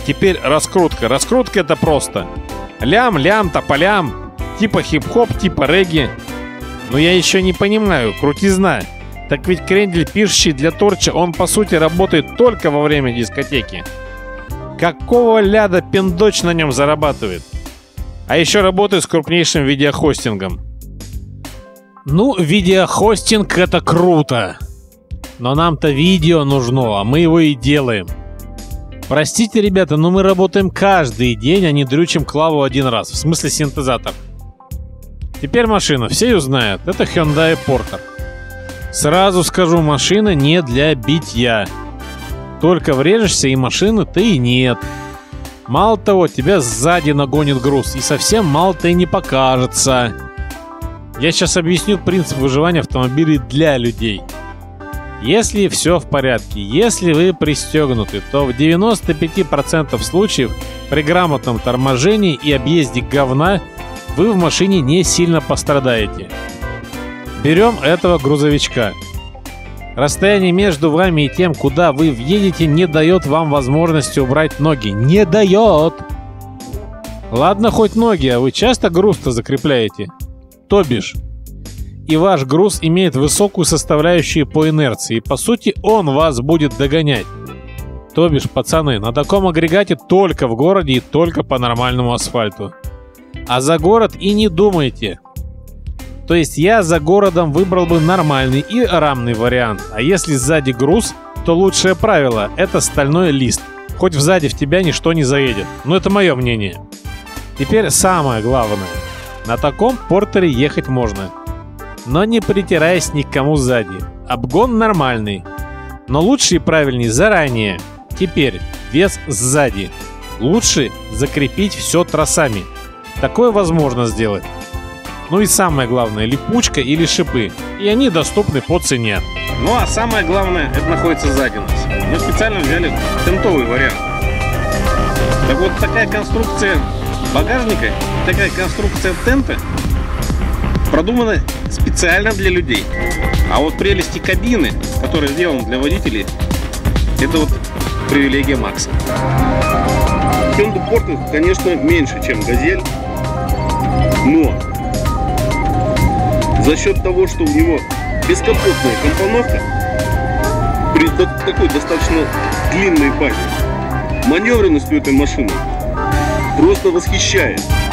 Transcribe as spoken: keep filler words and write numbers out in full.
теперь раскрутка. Раскрутка это просто. Лям, лям, тополям. Типа хип-хоп, типа регги. Но я еще не понимаю, крутизна. Так ведь крендель, пишущий для торча, он по сути работает только во время дискотеки. Какого ляда пиндоч на нем зарабатывает? А еще работает с крупнейшим видеохостингом. Ну, видеохостинг это круто. Но нам-то видео нужно, а мы его и делаем. Простите, ребята, но мы работаем каждый день, а не дрючим клаву один раз. В смысле синтезатор. Теперь машина, все ее знают. Это Hyundai Porter. Сразу скажу, машина не для битья. Только врежешься, и машины-то и нет. Мало того, тебя сзади нагонит груз, и совсем мало-то и не покажется. Я сейчас объясню принцип выживания автомобилей для людей. Если все в порядке, если вы пристегнуты, то в девяноста пяти процентах случаев при грамотном торможении и объезде говна вы в машине не сильно пострадаете. Берем этого грузовичка. Расстояние между вами и тем, куда вы въедете, не дает вам возможности убрать ноги. Не дает! Ладно, хоть ноги, а вы часто груз-то закрепляете? То бишь, и ваш груз имеет высокую составляющую по инерции, и по сути он вас будет догонять. То бишь, пацаны, на таком агрегате только в городе и только по нормальному асфальту. А за город и не думайте. То есть я за городом выбрал бы нормальный и рамный вариант. А если сзади груз, то лучшее правило — это стальной лист. Хоть сзади в тебя ничто не заедет. Но это мое мнение. Теперь самое главное. На таком портере ехать можно. Но не притираясь ни к кому сзади. Обгон нормальный. Но лучше и правильнее заранее. Теперь вес сзади. Лучше закрепить все тросами. Такое возможно сделать. Ну и самое главное, липучка или шипы. И они доступны по цене. Ну а самое главное, это находится сзади нас. Мы специально взяли тентовый вариант. Так вот, такая конструкция багажника, такая конструкция тента продумана специально для людей. А вот прелести кабины, которая сделана для водителей, это вот привилегия Макса. Hyundai Porter, конечно, меньше, чем Газель, но за счет того, что у него бескапотная компоновка при такой достаточно длинной базе, маневренность у этой машины просто восхищает.